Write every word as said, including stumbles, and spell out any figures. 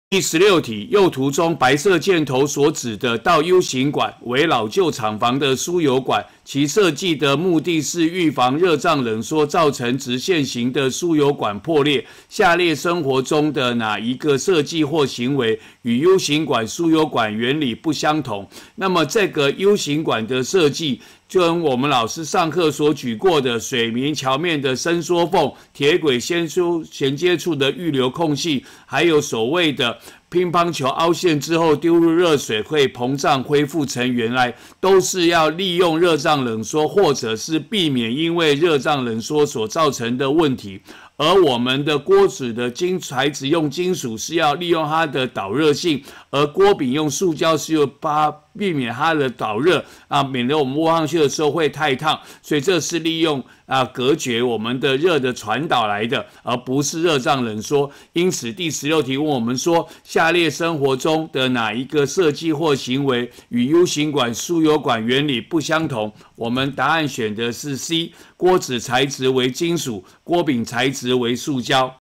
第十六题，右图中白色箭头所指的倒 U 型管为老旧厂房的输油管，其设计的目的是预防热胀冷缩造成直线型的输油管破裂。下列生活中的哪一个设计或行为与 U 型管输油管原理不相同？那么这个 U 型管的设计，就跟我们老师上课所举过的水泥桥面的伸缩缝、铁轨先修衔接处的预留空隙，还有所谓的乒乓球凹陷之后丢入热水会膨胀恢复成原来，都是要利用热胀冷缩，或者是避免因为热胀冷缩所造成的问题。而我们的锅子的金材质用金属是要利用它的导热性，而锅柄用塑胶是要把避免它的导热啊，免得我们握上去的时候会太烫，所以这是利用啊隔绝我们的热的传导来的，而不是热胀冷缩。因此第十六题问我们说，下列生活中的哪一个设计或行为与 U 型管输油管原理不相同？我们答案选的是 C， 锅子材质为金属，锅柄材质为塑胶。